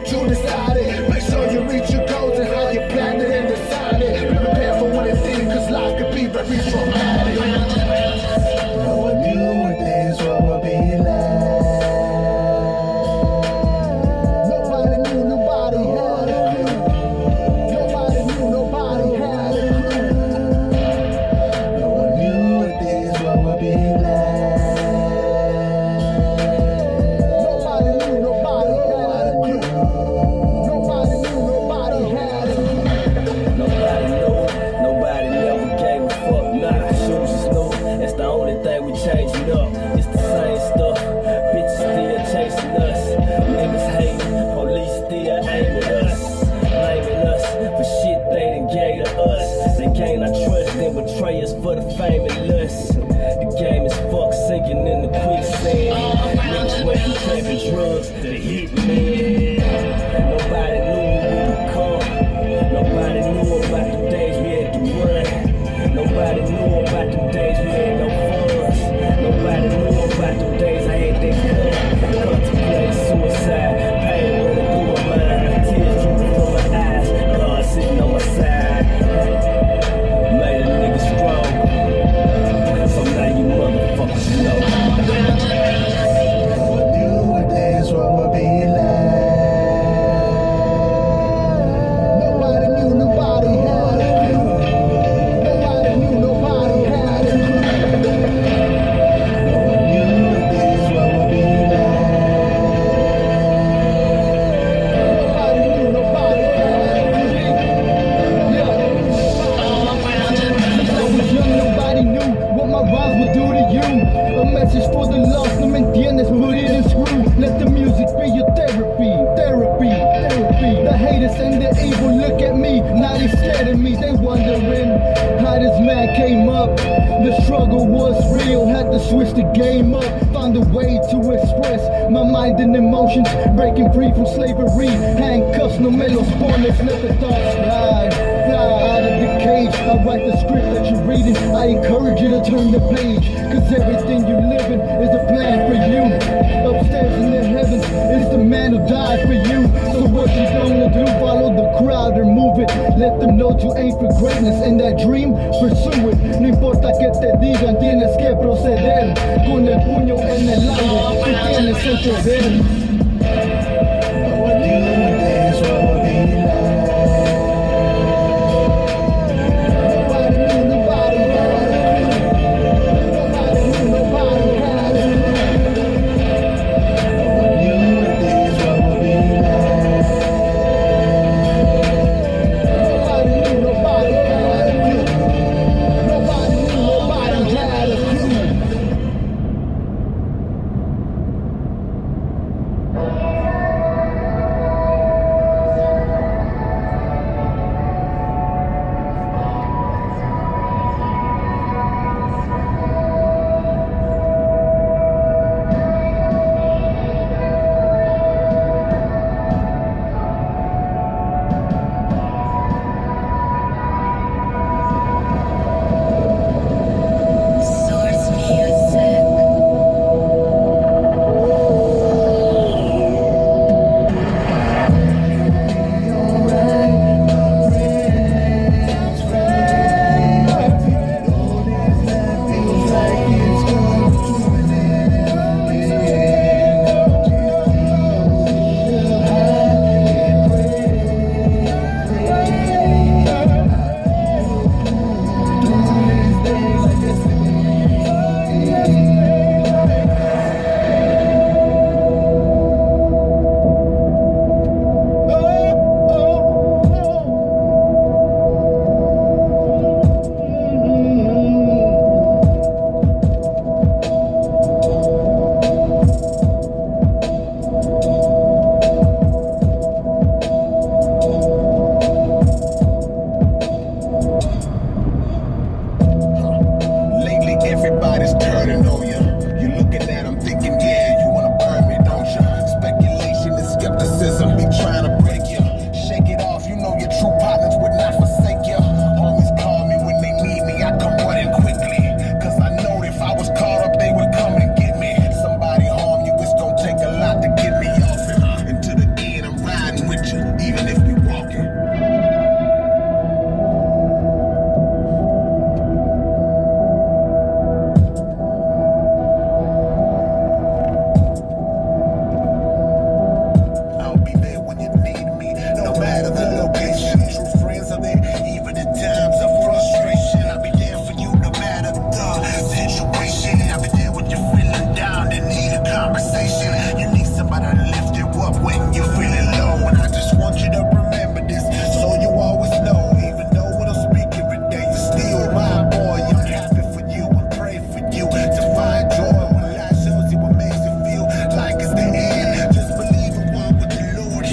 that you decided. Make sure you reach your goals and how you planned it and decided. Be prepared for what it did, cause life could be very traumatic. No one knew what this world would be like. Nobody knew, nobody had a clue. Nobody knew, nobody had a clue. No one knew what this world would be like. Changing up, it's the same stuff. Bitches still chasing us. Niggas hating, police still aiming us. Blaming us for shit they done gave to us. They gain our trust and betray us for the fame and lust. The game is fucked, sinking in the quicksand. Niggas went from taking drugs to the hitman. Nobody knew we would come. Nobody knew about the days we had to run. Nobody knew about the days we had no fun. Nobody knew about the days I had that contemplate suicide. Pain running through my mind, tears dripping from my eyes. God sitting on my side, made a nigga strong. So now you motherfuckers know. No one knew what this world would be like. Nobody knew, nobody had a clue. Nobody knew, nobody had a clue. A message for the lost, no me entiendes, put it in screw. Let the music be your therapy, therapy, therapy. The haters and the evil look at me, now they scared of me. They wondering how this man came up. The struggle was real, had to switch the game up. Found a way to express my mind and emotions. Breaking free from slavery, handcuffs, no me los pones. Let the thoughts fly, fly out of the cage. I write the script that you're reading, I encourage you to turn the page. Cause everything you living is a plan for you. Upstairs in the heavens is the man who died for you. So what you gonna do? Follow the crowd or move it. Let them know you aim for greatness and that dream, pursue it. No importa que te digan, tienes que proceder. Con el puño en el aire, tú tienes el poder. No one knew what this world would be like.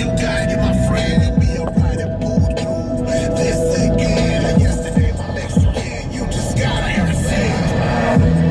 you got it, my friend. You'll be alright and pull through this again. Yesterday, my next again. You just gotta have faith.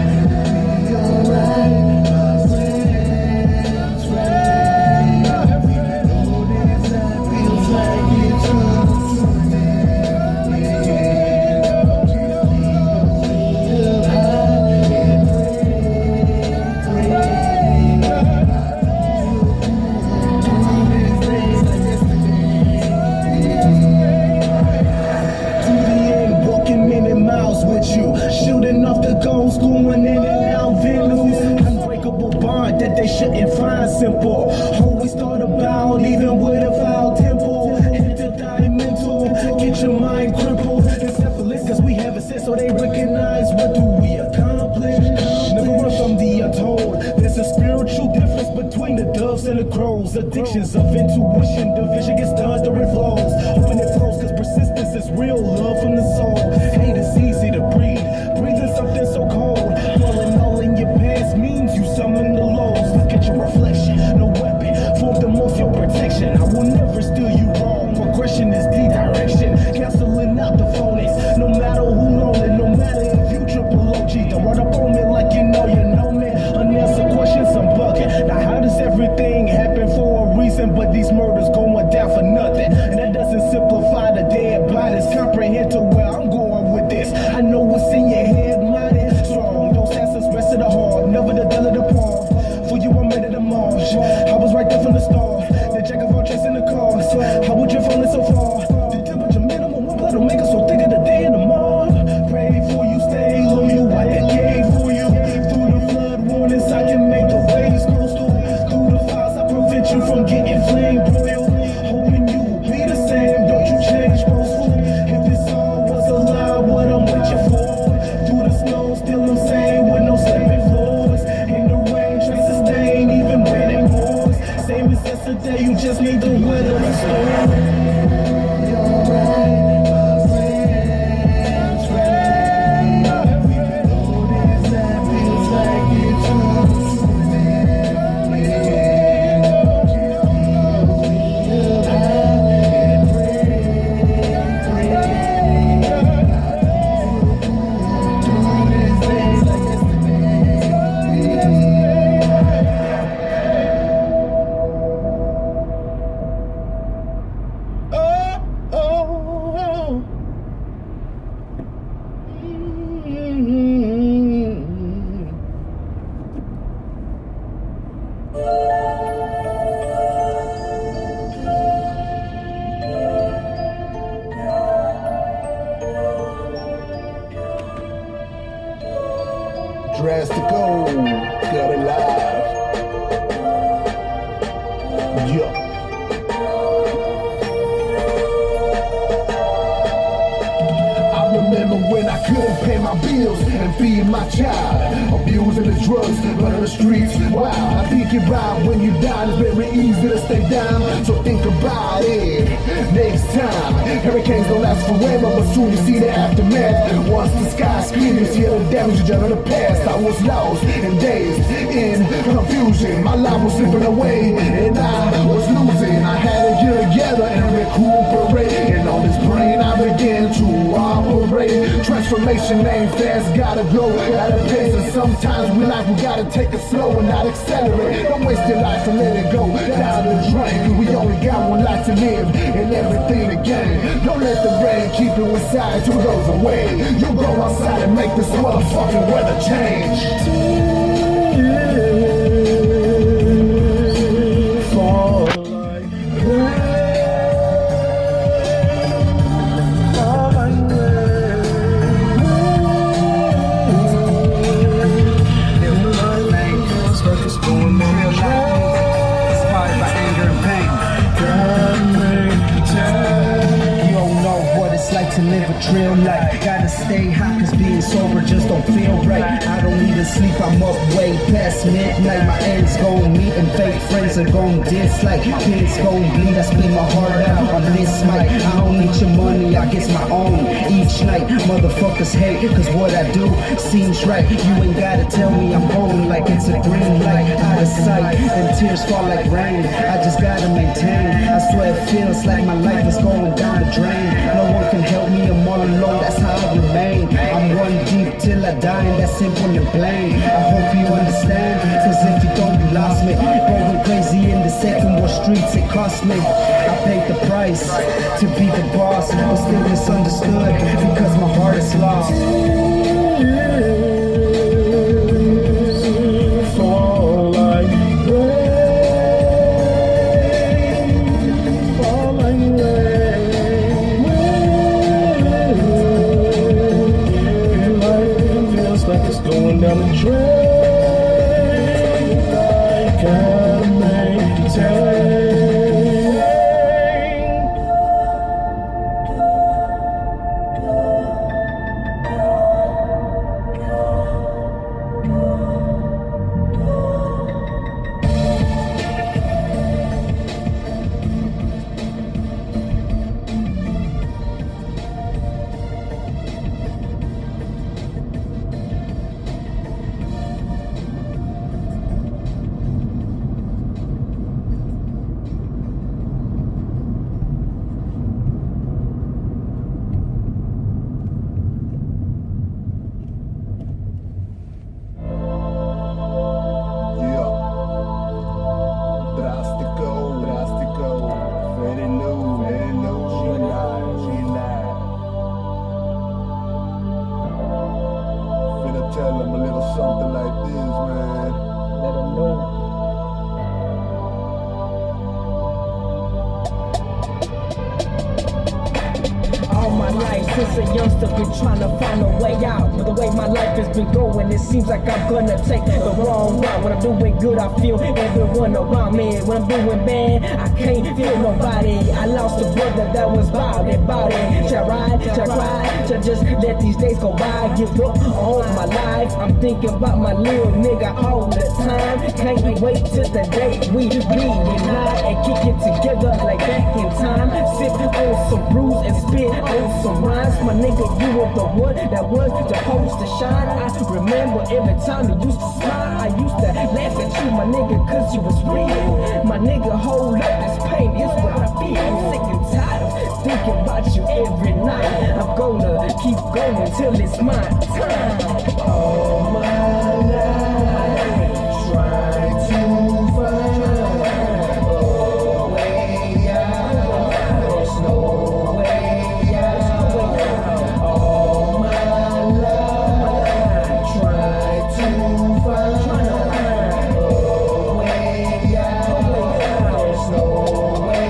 Shooting off the goals, going in and out venues. Unbreakable bond that they shouldn't find simple. Always thought about, even with a foul tempo. Interdimensional, get your mind crippled. Encephalus, cause we have a sense, so they recognize what do we accomplish. Never run from the untold. There's a spiritual difference between the doves and the crows. Addictions of intuition, division gets done, the it flows. Open it flows, cause persistence is real love from the soul. Hate is easy to breathe. Breathing something so cold. Falling all in your past means you summon the lows. Look at your reflection, no weapon for the most your protection. I will never steal you wrong. Progression is the direction. Canceling out the phonies. No matter who lonely, no matter if you triple OG. Don't run up on me like you know me. Unanswered questions, I'm bugging. Now how does everything happen for a reason, but these murders going down for nothing? And that doesn't simplify the dead bodies. Comprehend to where I'm going with this. I know what's in your head, mighty strong. Those answers rest of the heart, never the deal of the palm. For you, I'm ready to march. I was right there from the start. The jack of all chasing the cars. How would you falling so far? The temperature minimum, one blood will make us so thick of the day and the mob. Pray for you, stay loyal. I decay for you. Through the flood warnings, I can make the waves coastal. Through the files, I prevent you from getting flame broiled. Hoping you will be the same. Don't you change, boastful. If this all was a lie, what I'm with you for? Through the snow, still I'm sane with no slipping floors. In the rain, traces stain, even when it pours. Same as yesterday, you just need the weather to storm. Drastiko, got it live. Yeah. I remember when I couldn't pay my bills and feed my child. Abusing the drugs, running the streets. Wow, I think it right when you die. It's very easy to stay down, so think about it next time. Hurricanes don't last forever, but soon you see the aftermath. Once the sky screams, you see the damage you done in the past. I was lost and dazed in confusion. My life was slipping away and I was losing. I had to get together and recuperate. And on this brain I began to operate. Transformation ain't fast, gotta go at a pace. And sometimes we gotta take it slow and not accelerate. Don't waste your life and let it go down the drain. Cause we only got one life to live and everything to gain. Don't let the rain keep you inside till it goes away. You go outside and make this motherfucking weather change. Fall like rain. Fall like rain. Circus going on real life. Inspired by anger and pain. You don't know what it's like to live a trail life. Gotta stay hot cause being sober just don't feel right. I don't need to sleep, I'm up way past midnight. My ends gon' meet and fake friends are gon' dislike. Kids gon' bleed, I split my heart out on this mic. I don't need your money, I get my own each night. Motherfuckers hate cause what I do seems right. You ain't gotta tell me I'm going like it's a green light. Out of sight and tears fall like rain. I just gotta maintain. I swear it feels like my life is going down the drain. No one can help me, I'm all alone, that's how I remain. I'm one deep till I die, and that's simple and plain. I hope you understand, cause if you don't, you lost me. Going crazy in the second war streets, it cost me. I paid the price to be the boss, but still misunderstood because my heart is lost. Fall like rain, fall like rain. Life feels like it's going down the drain. I gotta maintain. Drastiko, very new, she lied. Finna tell him a little something like this, man. Let them know. All my life since a youngster been trying to find a way out. But the way my life has been going, it seems like I'm gonna take the wrong route. When I'm doing good, I feel everyone around me. When I'm doing bad, I can't feel nobody. I lost a brother that was about it. Should I ride? Should I cry? Should I just let these days go by? Give up on my life. I'm thinking about my little nigga all the time. Can't wait till the day we reunite and kick it together like back in time. Sip on some brews and spit on some rhymes. My nigga, you were the one that was supposed to shine. I remember every time you used to smile. I used to laugh at you, my nigga, cause you was real. My nigga, hold up, this pain is what I feel. I'm sick and tired of thinking about you every night. I'm gonna keep going till it's my time. All my life, try to find a way out. There's no way out. All my life, try to find a way out. There's no way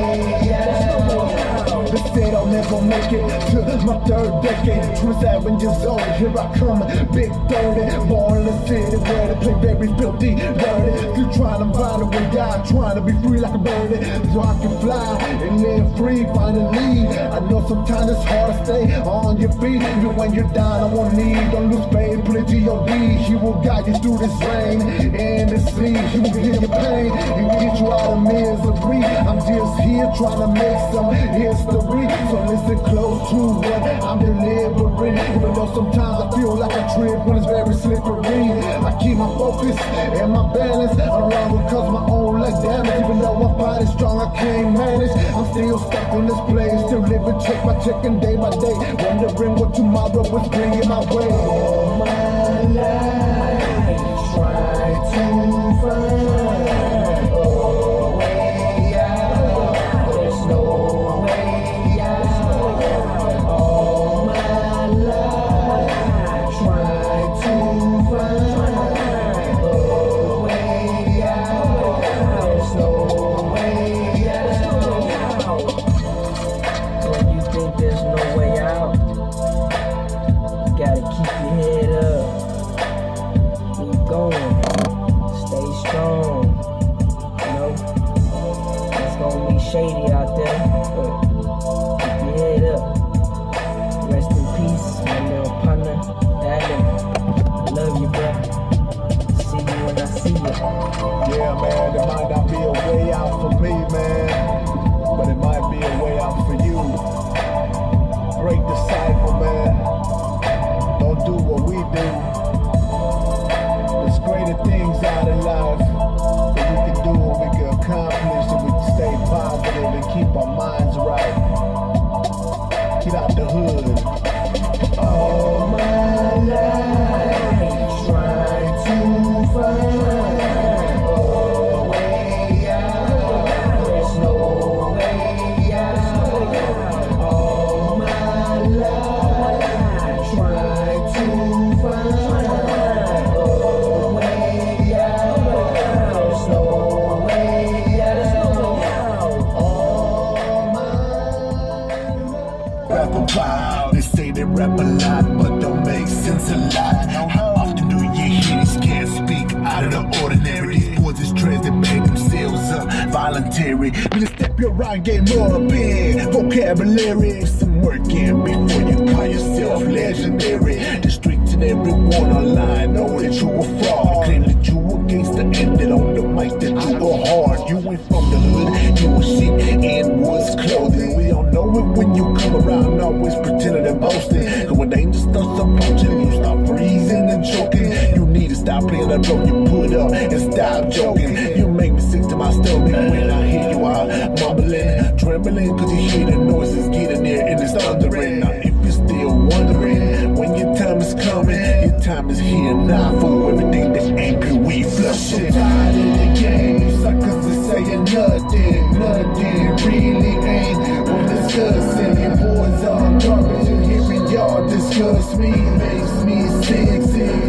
out. They said I'll never make it to my third decade. 27 years old, here I come, big 30. Born in the city where they play very filthy, dirty. Still trying to find a way out, trying to be free like a birdie, so I can fly and live free finally. I know sometimes it's hard to stay on your feet, even when you're down on one knee. Don't lose faith, put it to your deed. He will guide you through this rain and the sea. He will heal your pain and get you out of misery. I'm just here trying to make some history, so listen close to what I'm delivering. Even though sometimes I feel like I trip when it's very slippery, I keep my focus and my balance. I don't run because my own leg damage. Even though my body's strong, I can't manage. I'm still stuck in this place, still living check by check and day by day, wondering what tomorrow is bringing my way. All my life, try to find a way out. There's no way out. All my life, try to find a way out. There's no way out. When you think there's no way out, you gotta keep your head up. Keep going. Stay strong. rap a while. They say they rap a lot, but don't make sense a lot. How often do you hear these cats speak out of the ordinary? These boys is trends that made themselves up voluntary. Better step your rhyme game up in vocabulary. Put some work in before you call yourself legendary. The streets and everyone online know that you a fraud. Claim that you a gangster, ended on the mic that you go hard. You ain't from the hood, you a sheep in Woods clothing. We don't know it when you come around, always pretending and boasting. Cause when danger starts approaching, you start freezing and choking. You need to stop playing that role you put up and stop joking. You make me sick to my stomach when I hear you out mumbling, trembling, cause you hear the noises getting there and it's thundering. Now if you're still wondering when your time is coming, your time is here now. For everything that's angry, we flush it. I'm tired of the game, you suckers are saying nothing, nothing really ain't worth discussing. Your boys are garbage and hearing y'all discuss me makes me sick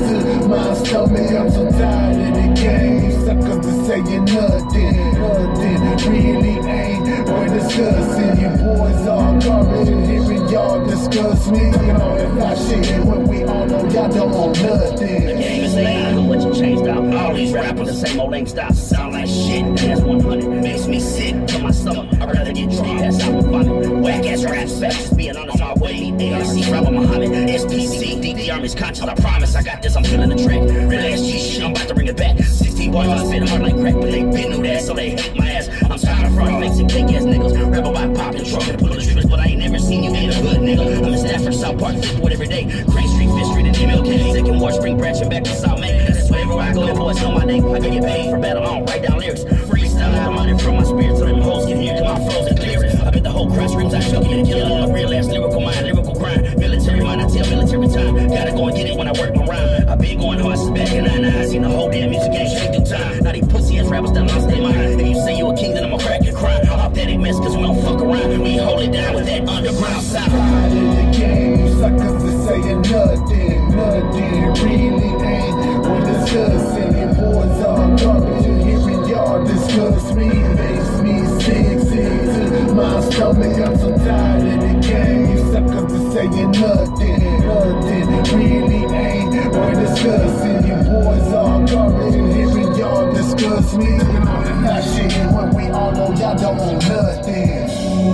to my stomach. I'm so tired of the game, you suckers are saying nothing, nothing really ain't worth discussing. Your boys are garbage and hearing y'all discuss me. Talking all that fly shit when we all know y'all don't want nothing. The game is late, look what you changed out. All these rappers, the same old lame style, sound like shit. That's 100, makes me sick to my stomach. I'd rather get drunk, pass out with vomit. Whack ass raps, just being honest, my way. ARC, Rebel Muhammad, SPC, DD Army's conscious. I promise I got this, I'm feeling the track. Real ass G shit, I'm about to bring it back. 16 boys, I spit hard like crack, but they been knew that, so they hate my ass. I'm tired of front fakes and fake ass niggas. Rebel by popping, trucking, pulling the tricks, but I ain't never seen you in a hood, nigga. I'm in Stafford, South Park, Fifthwood every day. Crane Street, Fifth Street, and MLK. Second Ward, Spring Branch, and back to South Main. That's wherever I go, them boys know my name. I can get paid for battle, I don't write down lyrics. Freestyle, I'm running from my spirit, so them hoes can hear to my flows and lyrics. I bet the whole crowd screams, I choke and kill a real ass lyrical mind, lyrical crime. Military mind, I tell military time. Gotta go and get it when I work my rhyme. I've been going hard since back in '99. Seen the whole damn music game straight through time. Now these pussy ass rappers that lost their mind. If you say you a king, then I'ma crack your crime. Authentic mess, cause we don't fuck around. We hold it down with that underground sound. Tired of the game, you suckers are saying nothing, nothing really ain't worth discussing. Your boys are garbage and hearing y'all discuss me makes me sick to my stomach. I'm so tired of the game, you suckers are saying nothing, nothing really ain't worth discussing. Your boys are garbage and hearing y'all discuss me. Talking all that shit when we all know y'all don't want nothing.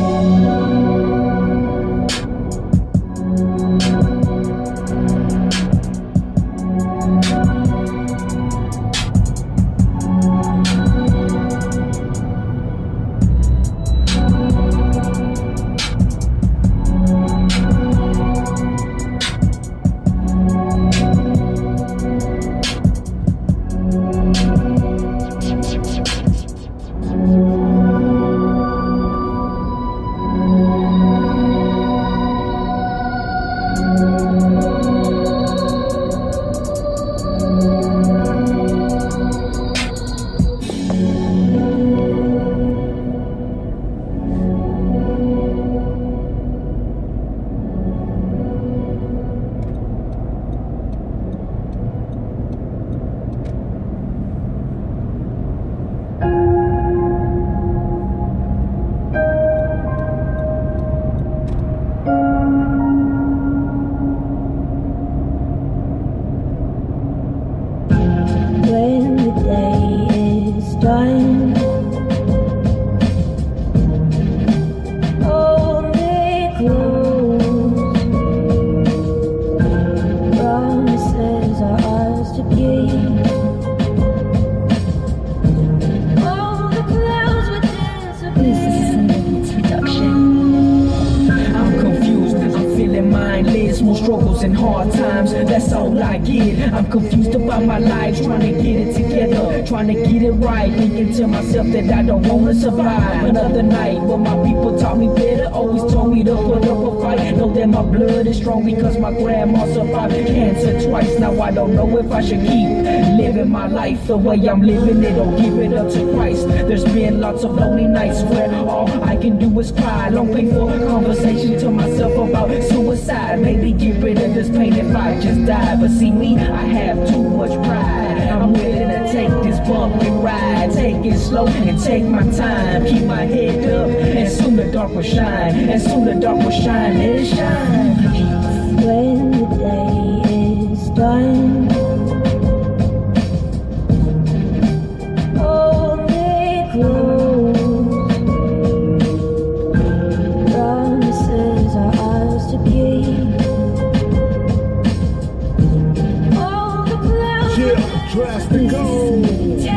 and hard times, that's all I get. I'm confused about my life, trying to get it together, trying to get it right, thinking to myself that I don't wanna survive another night. But my people taught me better, always told me to put up a fight. Know that my blood is strong because my grandma survived cancer twice. Now I don't know if I should keep living my life the way I'm living it or give it up to Christ. There's been lots of lonely nights where all I can do is cry. Long painful conversation to myself about suicide. Maybe get rid of this pain if I just die. But see me, I have too much pride. I'm willing to take this bumpy ride, take it slow and take my time. Keep my head up, and soon the dark will shine, and soon the dark will shine, let it shine. When the day is done, hold me close. Promises are ours to keep. All the clouds Drastiko.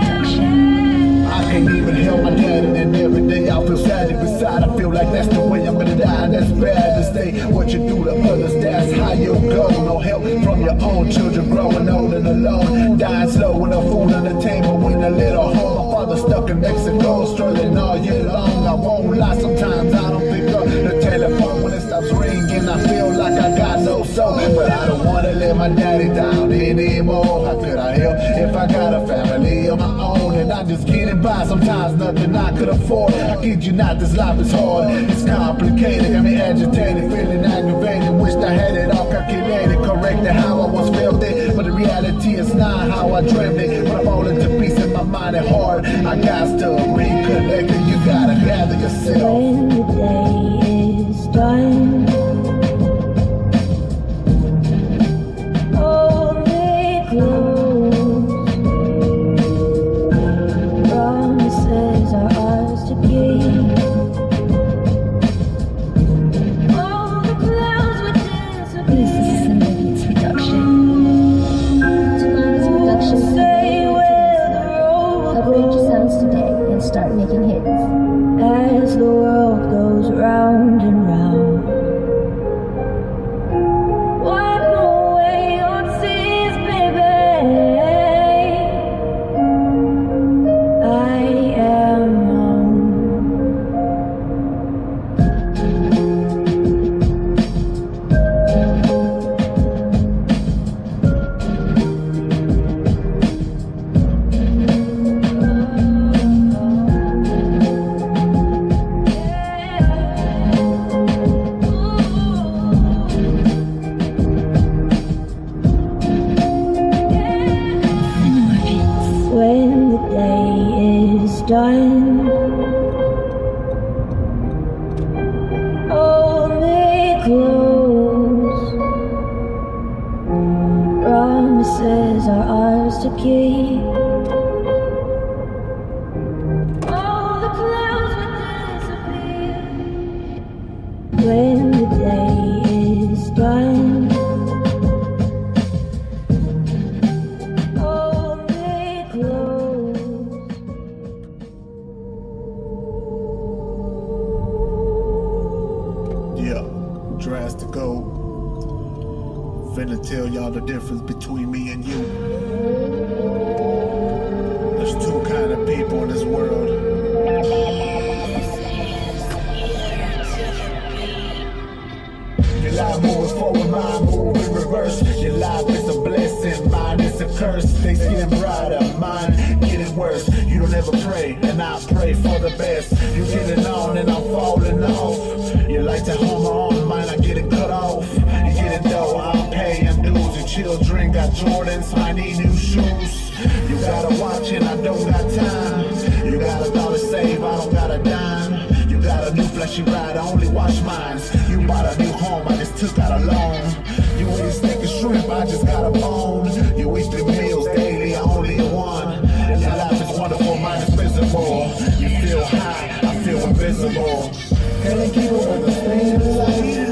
I can't even help my dad, and then every day I feel sad inside. I feel like that's the way I'm gonna die. That's bad to say. What you do to others, that's how you go. No help from your own children, growing old and alone, dying slow with no food on the table in a little home. My father stuck in Mexico, struggling all year long. I won't lie, sometimes I don't pick up the telephone when it stops ringing. I feel like I got no soul, but I don't wanna let my daddy down anymore. How could I help if I got a family of my own and I'm just getting by? Sometimes nothing I could afford. I kid you not, this life is hard. It's complicated, got me agitated, feeling aggravated. Wished I had it all calculated, corrected how I was felt it, but the reality is not how I dreamed it. When I fall into pieces, my mind and heart, I got to reconnect, and you gotta gather yourself. When the day is done, hold me close. Promises are ours to keep. All the clouds would disappear. This is a Movements production. To learn this production, Say where the road upgrade your goes. sounds today and start making hits. As the world goes round and round, wipe away your tears, baby. I am home. When the day is done, hold me close. Promises are ours to keep. All the clouds will disappear. When the day is done, hold me close. Yeah, Drastiko. Finna tell y'all the difference between me and you. There's two kind of people in this world. Your life moving forward, mine moving in reverse. Your life is a blessing, mine is a curse. Things getting brighter, mine getting worse. You don't ever pray, and I pray for the best. You getting on and I'm falling off. You like to home on, mine I getting cut off. You getting dough, I'm paying dues. Your children got Jordans, I need new shoes. You gotta watch and I don't got time. You got $1 save, I don't got a dime. You got a new flashy ride, I only watch mine. You bought a new home, I just took out a loan. You eat steak and shrimp, I just got a bone. You eat 3 meals daily, I only one. Your life is wonderful, mine is miserable. You feel high, I feel invisible. Can I keep it with a thing like